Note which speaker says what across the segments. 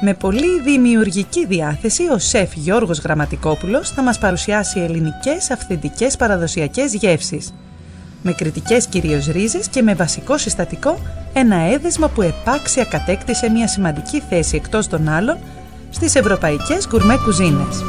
Speaker 1: Με πολύ δημιουργική διάθεση, ο σεφ Γιώργος Γραμματικόπουλος θα μας παρουσιάσει ελληνικές αυθεντικές παραδοσιακές γεύσεις. Με κριτικές κυρίως ρίζες και με βασικό συστατικό ένα έδεσμα που επάξια κατέκτησε μια σημαντική θέση εκτός των άλλων στις ευρωπαϊκές γκουρμέ κουζίνες.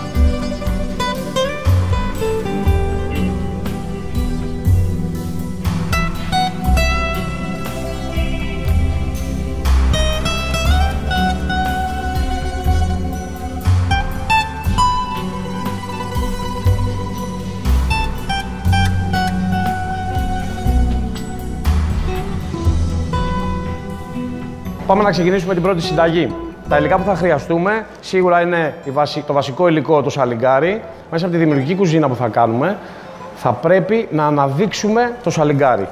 Speaker 2: Πάμε να ξεκινήσουμε την πρώτη συνταγή. Τα υλικά που θα χρειαστούμε σίγουρα είναι το βασικό υλικό, το σαλιγκάρι. Μέσα από τη δημιουργική κουζίνα που θα κάνουμε, θα πρέπει να αναδείξουμε το σαλιγκάρι.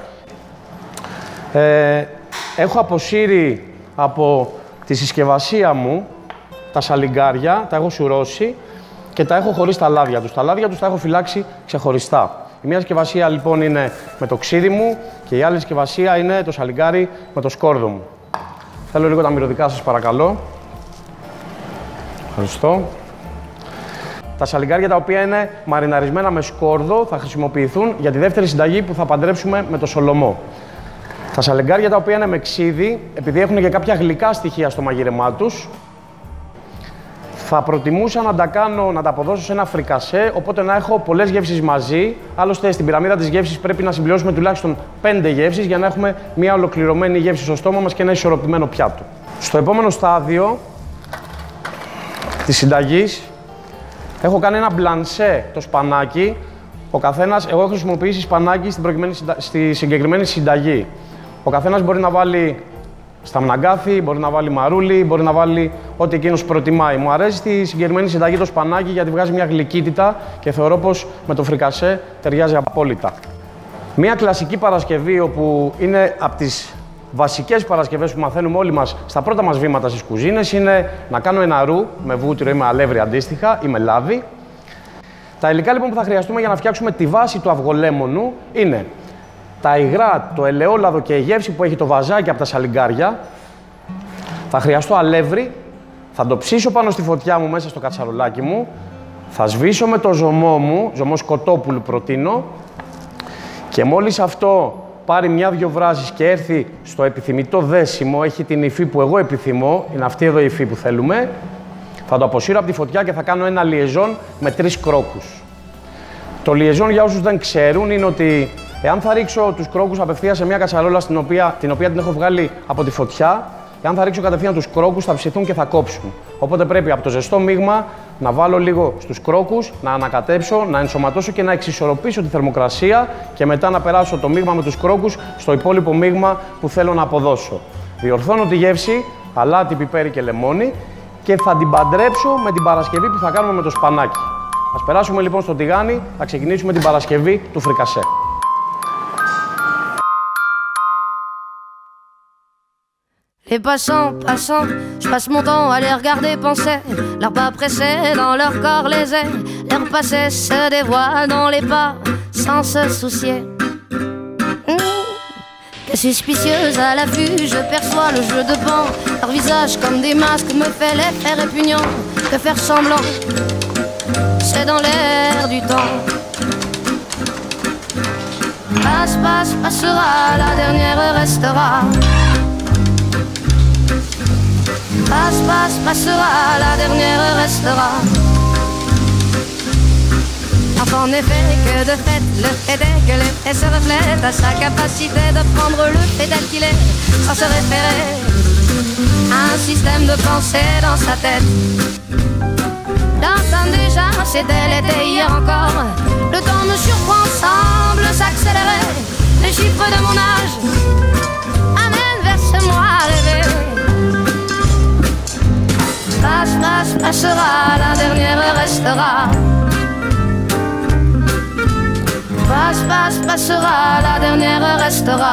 Speaker 2: Έχω αποσύρει από τη συσκευασία μου τα σαλιγκάρια, τα έχω σουρώσει και τα έχω χωρίσει τα λάδια τους. Τα λάδια τους τα έχω φυλάξει ξεχωριστά. Η μία συσκευασία λοιπόν είναι με το ξύδι μου και η άλλη συσκευασία είναι το σαλιγκάρι με το σκόρδο μου. Θέλω λίγο τα μυρωδικά σας παρακαλώ. Ευχαριστώ. Τα σαλιγκάρια τα οποία είναι μαριναρισμένα με σκόρδο θα χρησιμοποιηθούν για τη δεύτερη συνταγή που θα παντρέψουμε με το σολομό. Τα σαλιγκάρια τα οποία είναι με ξύδι, επειδή έχουν και κάποια γλυκά στοιχεία στο μαγείρεμά τους, θα προτιμούσα να τα αποδώσω σε ένα φρικασέ, οπότε να έχω πολλές γεύσεις μαζί. Άλλωστε, στην πυραμίδα της γεύσης πρέπει να συμπληρώσουμε τουλάχιστον 5 γεύσεις για να έχουμε μια ολοκληρωμένη γεύση στο στόμα μας και ένα ισορροπημένο πιάτο. Στο επόμενο στάδιο της συνταγής έχω κάνει ένα μπλανσέ το σπανάκι. Εγώ έχω χρησιμοποιήσει σπανάκι στη συγκεκριμένη συνταγή. Ο καθένας μπορεί να βάλει σταμναγκάθι, μπορεί να βάλει μαρούλι, μπορεί να βάλει ό,τι εκείνος προτιμάει. Μου αρέσει στη συγκεκριμένη συνταγή το σπανάκι γιατί βγάζει μια γλυκύτητα και θεωρώ πως με το φρικασέ ταιριάζει απόλυτα. Μια κλασική Παρασκευή, όπου είναι από τις βασικές Παρασκευές που μαθαίνουμε όλοι μας στα πρώτα μας βήματα στις κουζίνες, είναι να κάνω ένα ρου με βούτυρο ή με αλεύρι αντίστοιχα ή με λάδι. Τα υλικά λοιπόν που θα χρειαστούμε για να φτιάξουμε τη βάση του αυγολέμονου είναι τα υγρά, το ελαιόλαδο και η γεύση που έχει το βαζάκι από τα σαλιγκάρια. Θα χρειαστώ αλεύρι, θα το ψήσω πάνω στη φωτιά μου μέσα στο κατσαρολάκι μου. Θα σβήσω με το ζωμό μου, ζωμό σκοτόπουλου προτείνω. Και μόλις αυτό πάρει μια-δυο βράσεις και έρθει στο επιθυμητό δέσιμο, έχει την υφή που εγώ επιθυμώ, είναι αυτή εδώ η υφή που θέλουμε, θα το αποσύρω από τη φωτιά και θα κάνω ένα λιεζόν με 3 κρόκους. Το λιεζόν, για όσους δεν ξέρουν, είναι ότι εάν θα ρίξω τους κρόκους απευθείας σε μια κατσαρόλα την οποία την έχω βγάλει από τη φωτιά, εάν θα ρίξω κατευθείαν τους κρόκους θα ψηθούν και θα κόψουν. Οπότε πρέπει από το ζεστό μείγμα να βάλω λίγο στους κρόκους, να ανακατέψω, να ενσωματώσω και να εξισορροπήσω τη θερμοκρασία και μετά να περάσω το μείγμα με τους κρόκους στο υπόλοιπο μείγμα που θέλω να αποδώσω. Διορθώνω τη γεύση, αλάτι, πιπέρι και λεμόνι και θα την παντρέψω με την Παρασκευή που θα κάνουμε με το σπανάκι. Ας περάσουμε λοιπόν στο τηγάνι, θα ξεκινήσουμε την Παρασκευή του φρικασέ.
Speaker 3: Les passants, je passe mon temps à les regarder penser. Leurs pas pressés dans leur corps les ailes. Leur passé se dévoile dans les pas sans se soucier. Que suspicieuse à l'affût, je perçois le jeu de pan. Leur visage comme des masques me fait l'effet répugnant. Que faire semblant, c'est dans l'air du temps. Passe, passe, passera, la dernière restera. Passe, passe, passera, la dernière restera. En effet, que de fait, le fait est que l'effet se reflète à sa capacité de prendre le fait tel qu'il est, sans se référer à un système de pensée dans sa tête. L'entendre déjà, c'était l'été hier encore. Le temps me surprend, semble s'accélérer. Les chiffres de mon âge amènent vers ce moi rêvé. Passe, passe, passera, la dernière restera. Passe, passe, passera, la dernière restera.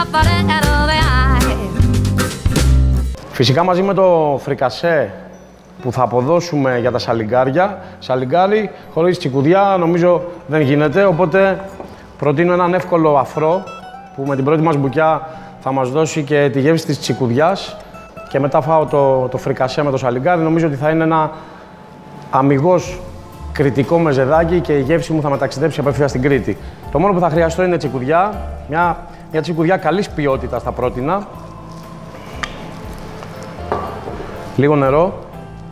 Speaker 2: Φυσικά μαζί με το φρικασέ που θα αποδώσουμε για τα σαλιγκάρια. Σαλιγκάρι χωρίς τσικουδιά νομίζω δεν γίνεται, οπότε προτείνω έναν εύκολο αφρό που με την πρώτη μας μπουκιά θα μας δώσει και τη γεύση της τσικουδιάς και μετά φάω το φρικασέ με το σαλιγκάρι. Νομίζω ότι θα είναι ένα αμιγώς κριτικό μεζεδάκι και η γεύση μου θα μεταξιδέψει απευθείας στην Κρήτη. Το μόνο που θα χρειαστώ είναι τσικουδιά, μια τσικουδιά καλής ποιότητας θα πρότεινα. Λίγο νερό.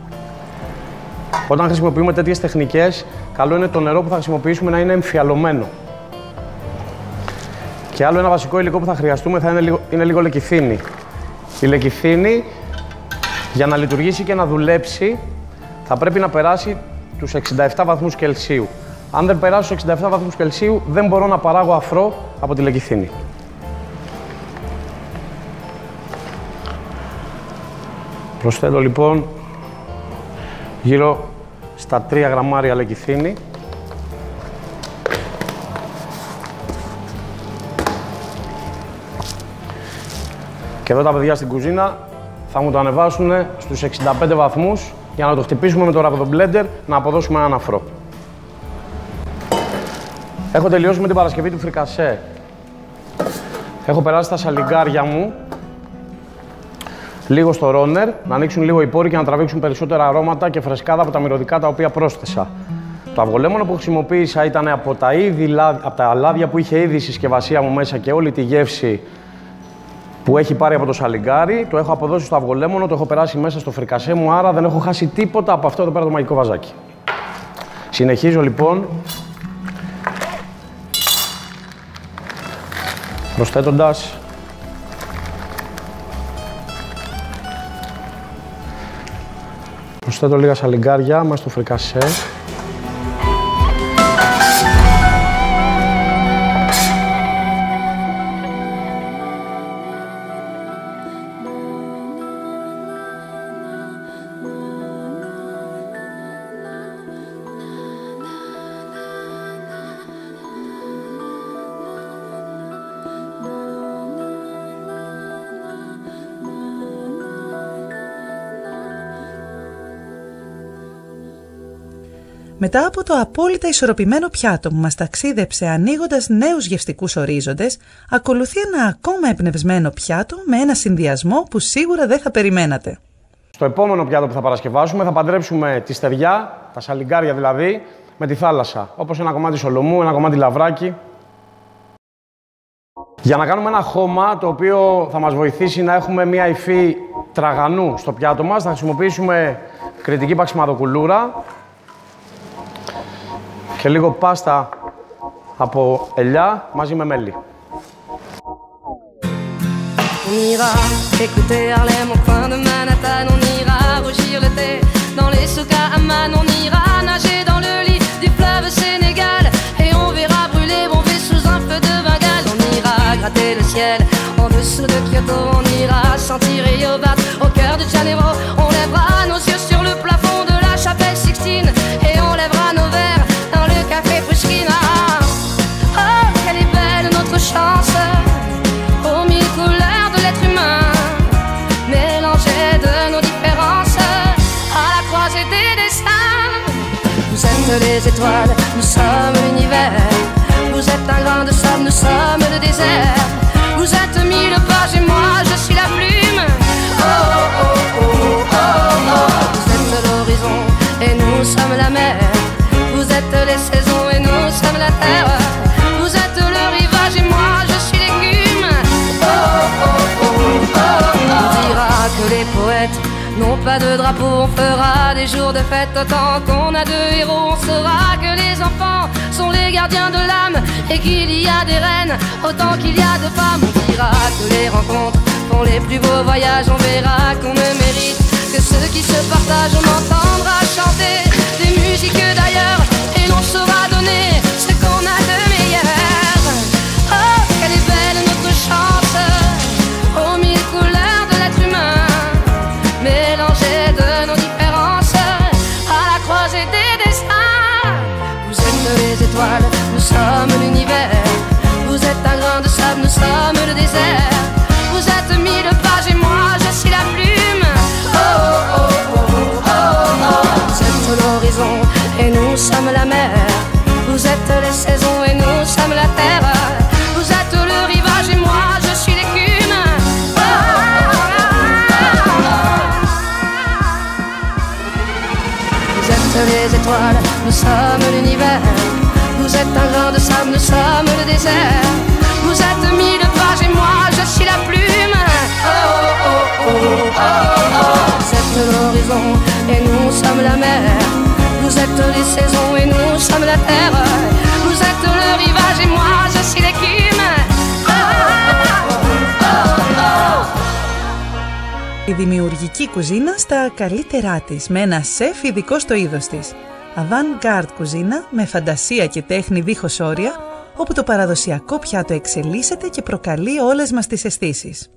Speaker 2: Όταν χρησιμοποιούμε τέτοιες τεχνικές, καλό είναι το νερό που θα χρησιμοποιήσουμε να είναι εμφιαλωμένο. Και άλλο ένα βασικό υλικό που θα χρειαστούμε είναι λίγο λεκιθίνη. Η λεκιθίνη, για να λειτουργήσει και να δουλέψει, θα πρέπει να περάσει τους 67 βαθμούς Κελσίου. Αν δεν περάσει τους 67 βαθμούς Κελσίου, δεν μπορώ να παράγω αφρό από τη λεκιθίνη. Προσθέτω λοιπόν γύρω στα 3 γραμμάρια λεκιθίνη. Και εδώ τα παιδιά στην κουζίνα θα μου το ανεβάσουν στους 65 βαθμούς για να το χτυπήσουμε με το ραβδομπλέντερ να αποδώσουμε έναν αφρό. Έχω τελειώσει με την παρασκευή του φρικασέ. Έχω περάσει τα σαλιγκάρια μου λίγο στο ρόνερ, να ανοίξουν λίγο οι πόροι και να τραβήξουν περισσότερα αρώματα και φρεσκάδα από τα μυρωδικά τα οποία πρόσθεσα. Το αυγολέμονο που χρησιμοποίησα ήταν από τα λάδια που είχε ήδη η συσκευασία μου μέσα και όλη τη γεύση που έχει πάρει από το σαλιγκάρι. Το έχω αποδώσει στο αυγολέμονο, το έχω περάσει μέσα στο φρικασέ μου, άρα δεν έχω χάσει τίποτα από αυτό εδώ πέρα το μαγικό βαζάκι. Συνεχίζω λοιπόν προσθέτοντας λίγα σαλιγκάρια μέσα στο φρικασέ.
Speaker 1: Μετά από το απόλυτα ισορροπημένο πιάτο που μας ταξίδεψε ανοίγοντας νέους γευστικούς ορίζοντες, ακολουθεί ένα ακόμα εμπνευσμένο πιάτο με ένα συνδυασμό που σίγουρα δεν θα περιμένατε.
Speaker 2: Στο επόμενο πιάτο που θα παρασκευάσουμε θα παντρέψουμε τη στεριά, τα σαλιγκάρια δηλαδή, με τη θάλασσα. Όπως ένα κομμάτι σολομού, ένα κομμάτι λαβράκι. Για να κάνουμε ένα χώμα το οποίο θα μας βοηθήσει να έχουμε μια υφή τραγανού στο πιάτο μας, θα χρησιμοποιήσουμε κρητική παξιμαδοκουλούρα και λίγο πάστα από ελιά μαζί με μέλι.
Speaker 3: On ira écouter Harlem au coin de Manhattan, on ira rougir le thé dans les souks à Amman, on ira nager dans le lit du fleuve Sénégal et on verra brûler bomber sous un feu de Bengale. On ira gratter le ciel en dessous de Kyoto, on ira sentir Yobat au cœur de Janeiro, on lèvera nos yeux sur le plafond de la chapelle Sixtine et on lèvera nos verres dans le café Pushkin. Oh, quelle est belle notre chance aux mille couleurs de l'être humain, mélangées de nos différences à la croisée des destins. Vous êtes les étoiles, nous sommes l'univers. Vous êtes un grain de sable, nous sommes le désert. Vous êtes mille pages et moi je suis la plume. Oh oh oh oh oh oh. Vous êtes l'horizon et nous sommes la mer. Vous êtes les saisons et nous sommes la terre. Vous êtes le rivage et moi je suis l'écume. Oh oh oh oh oh. On dira que les poètes n'ont pas de drapeau, on fera des jours de fête autant qu'on a de héros. On saura que les enfants sont les gardiens de l'âme et qu'il y a des reines autant qu'il y a de femmes. On dira que les rencontres font les plus beaux voyages. On verra qu'on ne mérite que ceux qui se partagent. On entendra chanter des musiques d'ailleurs et l'on saura donner ce qu'on a de meilleur. Oh, quelle est belle notre chance aux mille couleurs de l'être humain, mélangées de nos différences à la croisée des destins. Vous êtes les étoiles, nous sommes l'univers. Vous êtes un grain de sable, nous sommes le désert. Vous êtes mille pages et moi je suis la plume. Oh oh oh oh oh. êtes les étoiles, nous sommes l'univers. Vous êtes un grain de sable, nous sommes le désert. Vous êtes 1000 pages et moi je suis la plume. Oh oh oh oh oh oh. Vous êtes l'horizon et nous sommes la mer. Vous êtes les saisons et nous sommes la terre. Vous êtes le rivage et moi je suis l'écume. Oh oh oh oh.
Speaker 1: Η δημιουργική κουζίνα στα καλύτερά της, με ένα σεφ ειδικό στο είδος της. Avant-garde κουζίνα με φαντασία και τέχνη δίχως όρια, όπου το παραδοσιακό πιάτο εξελίσσεται και προκαλεί όλες μας τις αισθήσεις.